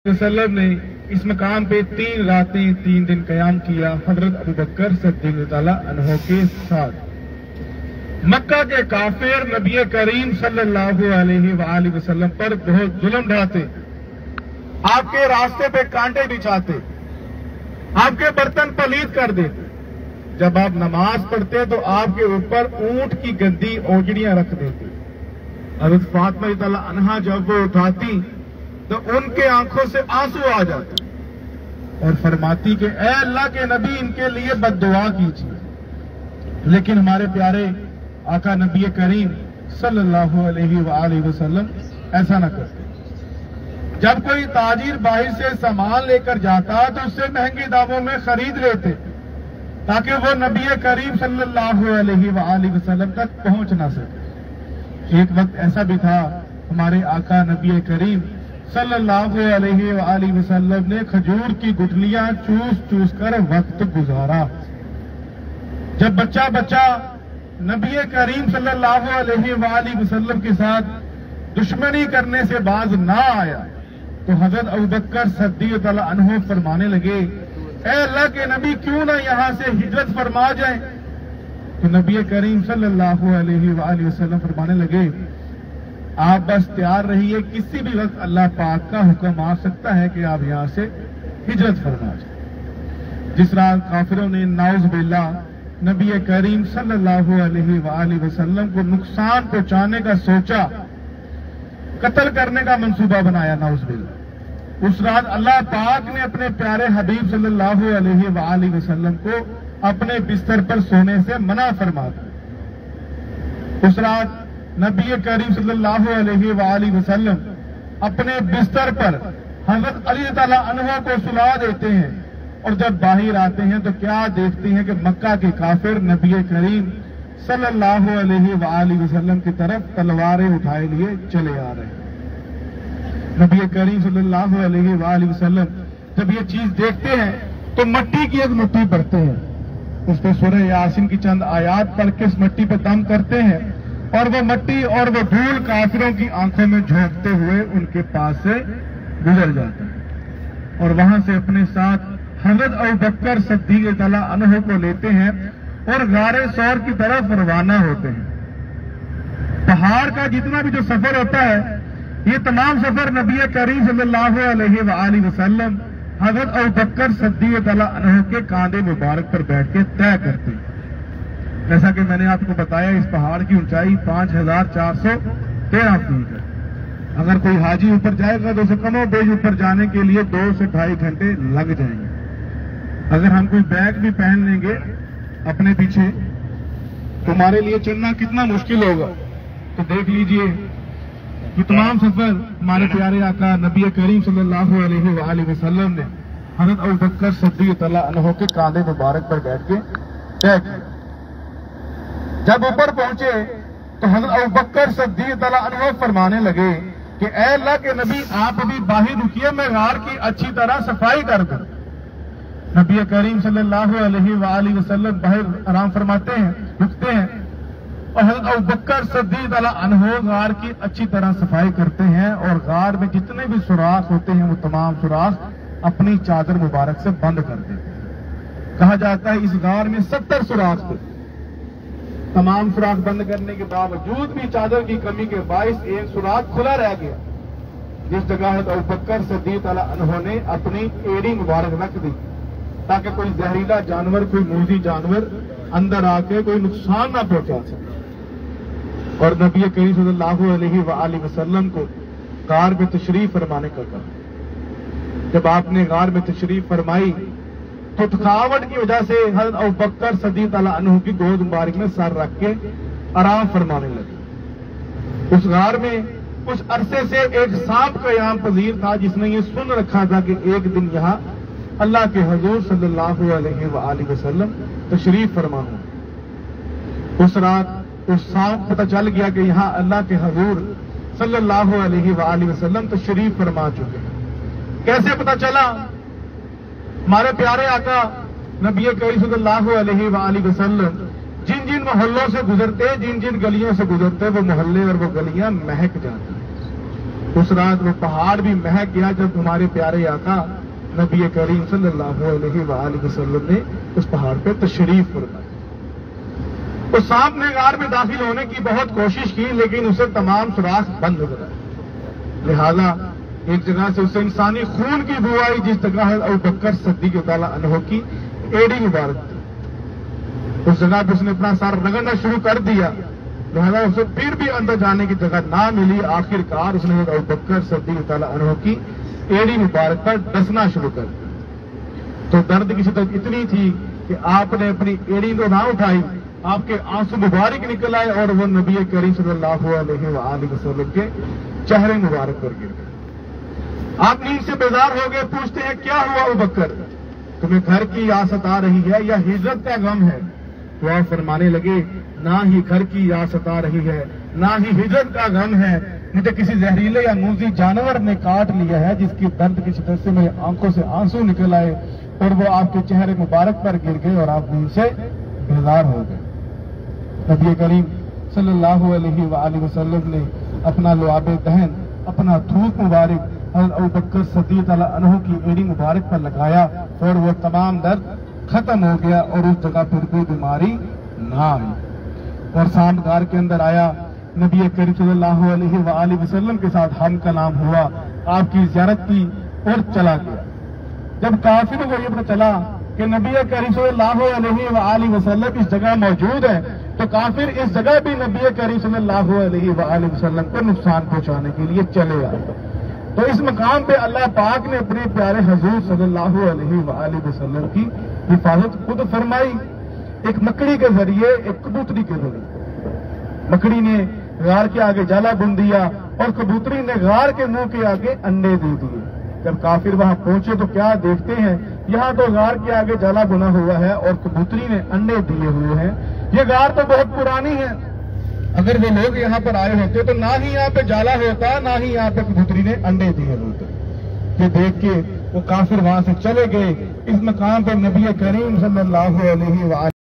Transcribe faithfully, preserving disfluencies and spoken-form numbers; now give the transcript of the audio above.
वसल्लम ने इस मकाम पे तीन रातें तीन दिन कयाम किया हजरत अबू बकर सिद्दीक़ रज़ियल्लाहु अन्हु के साथ। मक्का के काफिर नबी करीम सल्लल्लाहु अलैहि वआलिहि वसल्लम पर बहुत जुल्म ढाते, आपके रास्ते पे कांटे बिछाते, आपके बर्तन पलीद कर देते। जब आप नमाज पढ़ते तो आपके ऊपर ऊंट की गंदी ओजड़ियां रख देते। हज़रत फातिमा रज़ियल्लाहु अन्हा जब वो उठाती तो उनके आंखों से आंसू आ जाते और फरमाती कि ऐ अल्लाह के नबी, इनके लिए बद्दुआ कीजिए। लेकिन हमारे प्यारे आका नबी करीम सल्लल्लाहु अलैहि वआलिहि वसल्लम ऐसा न करते। जब कोई ताजिर बाहर से सामान लेकर जाता तो उससे महंगे दामों में खरीद लेते ताकि वो नबी करीम सल्लल्लाहु अलैहि वआलिहि वसल्लम तक पहुंच ना सके। एक वक्त ऐसा भी था, हमारे आका नबी करीम सल्लल्लाहु अलैहि वआलिहि वसल्लम ने खजूर की गुठलियां चूस चूस कर वक्त गुजारा। जब बच्चा बच्चा नबी करीम सल्लल्लाहु अलैहि वआलिहि वसल्लम के साथ दुश्मनी करने से बाज ना आया तो हजरत अबू बकर सिद्दीक़ रज़ियल्लाहु अन्हु फरमाने लगे, ऐ अल्लाह के नबी, क्यों ना यहां से हिजरत फरमा जाए। तो नबी करीम सल्लल्लाहु अलैहि वआलिहि वसल्लम फरमाने लगे, आप बस तैयार रहिए, किसी भी वक्त अल्लाह पाक का हुक्म आ सकता है कि आप यहां से हिजरत फरमा जाए। जिस रात काफिरों ने नाउज़ बिल्लाह नबी करीम सल्लल्लाहु अलैहि वआलिहि वसल्लम को नुकसान पहुंचाने का सोचा, कत्ल करने का मंसूबा बनाया, नाउज़ बिल्लाह, उस रात अल्लाह पाक ने अपने प्यारे हबीब सल्लल्लाहु अलैहि वआलिहि वसल्लम को अपने बिस्तर पर सोने से मना फरमा दिया। उस रात नबी करीम सल्लल्लाहु अलैहि वआलिहि वसल्लम अपने बिस्तर पर हजरत अली रज़ियल्लाहु अन्हु को सुला देते हैं और जब बाहर आते हैं तो क्या देखते हैं कि मक्का के काफिर नबी करीम सल्लल्लाहु अलैहि वआलिहि वसल्लम की तरफ तलवारें उठाए लिए चले आ रहे हैं। नबी करीम सल्लल्लाहु अलैहि वआलिहि वसल्लम जब ये चीज देखते हैं तो मट्टी की एक मुट्ठी भरते हैं, उस पर सूरह यासीन की चंद आयात पढ़ के इस मट्टी पर दम करते हैं और वो मट्टी और वो धूल काफिरों की आंखों में झोंकते हुए उनके पास से गुजर जाता है और वहां से अपने साथ हजरत अबू बकर सिद्दीक़ रज़ियल्लाहु अन्हु को लेते हैं और गारे सौर की तरफ रवाना होते हैं। पहाड़ का जितना भी जो सफर होता है, ये तमाम सफर नबी करीम सल्लल्लाहु अलैहि वआलिहि वसल्लम हजरत अबू बकर सिद्दीक़ रज़ियल्लाहु अन्हु के कांधे मुबारक पर बैठ के तय करते हैं। जैसा कि मैंने आपको बताया, इस पहाड़ की ऊंचाई पांच हजार चार सौ तेरह फीट है। अगर कोई हाजी ऊपर जाएगा तो उसे कमो बेज ऊपर जाने के लिए दो से ढाई घंटे लग जाएंगे। अगर हम कोई बैग भी पहन लेंगे अपने पीछे तो हमारे लिए चढ़ना कितना मुश्किल होगा। तो देख लीजिए, ये तमाम सफर हमारे प्यारे आका नबी करीम सल्लल्लाहु अलैहि वआलिहि वसल्लम ने हजरत अबू बकर सिद्दीक़ रज़ियल्लाहु अन्हु के कांधे मुबारक पर बैठ के तय किया। जब ऊपर पहुंचे तो हजरत अबू बकर सिद्दीक़ रज़ियल्लाहु अन्हु फरमाने लगे कि ऐ अल्लाह के नबी, आप अभी बाहर रुकिए, मैं गार की अच्छी तरह सफाई कर दूं। नबी करीम सल्लल्लाहु अलैहि वआलिहि वसल्लम बाहर आराम फरमाते हैं, रुकते हैं और हजरत अबू बकर सिद्दीक़ रज़ियल्लाहु अन्हु गार की अच्छी तरह सफाई करते हैं और गार में जितने भी सुराख होते हैं वो तमाम सुराख अपनी चादर मुबारक से बंद कर देते हैं। कहा जाता है इस गार में सत्तर सुराख थे। तमाम सुराख बंद करने के बावजूद भी चादर की कमी के बायस एक सुराख खुला रह गया, जिस जगह अबू बकर सिद्दीक़ रज़ियल्लाहु अन्हु ने अपनी एड़ी मुबारक रख दी ताकि कोई जहरीला जानवर, कोई मूजी जानवर अंदर आके कोई नुकसान ना पहुंचा सके। और नबी करीम सल्लल्लाहु अलैहि वआलिहि वसल्लम को गार में तशरीफ फरमाने का कहा। जब आपने गार में तशरीफ फरमाई तो थकावट की वजह से हजरत अबू बकर सिद्दीक़ रज़ियल्लाहु अन्हु की गोद मुबारक में सर रख के आराम फरमाने लगे। उस गार में कुछ अरसे से एक सांप कयाम पजीर था जिसने ये सुन रखा था कि एक दिन यहां अल्लाह के हुजूर सल्लल्लाहु अलैहि वआलिहि वसल्लम तशरीफ फरमा हो। उस रात उस सांप पता चल गया कि यहां अल्लाह के हुजूर सल्लल्लाहु अलैहि वआलिहि वसल्लम तशरीफ फरमा चुके। कैसे पता चला? हमारे प्यारे आका नबी करीम सल्लल्लाहु अलैहि वआलिहि वसल्लम जिन जिन मोहल्लों से गुजरते, जिन जिन गलियों से गुजरते, वो मोहल्ले और वो गलियां महक जाती। उस रात वो पहाड़ भी महक गया जब हमारे प्यारे आका नबी करीम सल्लल्लाहु अलैहि वसल्लम ने उस पहाड़ पे तशरीफ फरमाई। तो सांप ने गार में दाखिल होने की बहुत कोशिश की, लेकिन उसे तमाम सुराख बंद हो गए। लिहाजा एक जगह से उसे इंसानी खून की बू आई, जिस जगह अबू बकर सिद्दीक़ ताला अन्हु की एड़ी मुबारक थी। उस जगह पर उसने अपना सर रगड़ना शुरू कर दिया। लिहाजा उसे फिर भी अंदर जाने की जगह ना मिली। आखिरकार उसने अबू बकर सिद्दीक़ ताला अन्हु की एड़ी मुबारक पर डसना शुरू कर दिया। तो दर्द की शिद्दत इतनी थी कि आपने अपनी एड़ी को ना उठाई, आपके आंसू मुबारक निकल आए और वो नबी करीम सल्लल्लाहु अलैहि वसल्लम के चेहरे मुबारक पर गिर गए। आप नींद से बेदार हो गए। पूछते हैं, क्या हुआ अबू बकर, तुम्हें घर की याद सता रही है या हिजरत का गम है? तो आप फरमाने लगे, ना ही घर की याद सता रही है, ना ही हिजरत का गम है। मुझे किसी जहरीले या मूजी जानवर ने काट लिया है, जिसकी दर्द की शिद्दत से मेरी आंखों से आंसू निकल आए और वो आपके चेहरे मुबारक पर गिर गए और आप नींद से बेदार हो गए। नबी करीम सल्लल्लाहु अलैहि वसल्लम ने अपना लुआबे दहन, अपना थूक मुबारक हज़रत अबू बकर सिद्दीक़ ताला अन्हु की एड़ी मुबारक पर लगाया और वो तमाम दर्द खत्म हो गया और उस जगह फिर कोई बीमारी ना आई। और सांप गार के अंदर आया, नबी करीम सल्लल्लाहु अलैहि वसल्लम के साथ हम कलाम हुआ, आपकी ज़ियारत की और चला गया। जब काफिरों को ये पता चला कि नबी करीम सल्लल्लाहु अलैहि वसल्लम इस जगह मौजूद है, तो काफिर इस जगह भी नबी करीम सल्लल्लाहु अलैहि वसल्लम को नुकसान पहुंचाने के लिए चले आए। तो इस मकाम पे अल्लाह पाक ने अपने प्यारे हुजूर सल्लल्लाहु अलैहि वसल्लम की हिफाजत खुद फरमाई। एक मकड़ी के जरिए, एक कबूतरी के जरिए। मकड़ी ने गार के आगे जाला बुन दिया और कबूतरी ने गार के मुंह के आगे अंडे दे दिए। जब काफिर वहां पहुंचे तो क्या देखते हैं, यहाँ तो गार के आगे जाला बुना हुआ है और कबूतरी ने अंडे दिए हुए हैं। ये गार तो बहुत पुरानी है, अगर वो लोग यहाँ पर आए होते तो ना ही यहाँ पे जाला होता, ना ही यहाँ पे कबूतरी ने अंडे दिए होते। ये देख के वो काफिर वहां से चले गए। इस मकाम पर नबी करीम सल्लल्लाहु अलैहि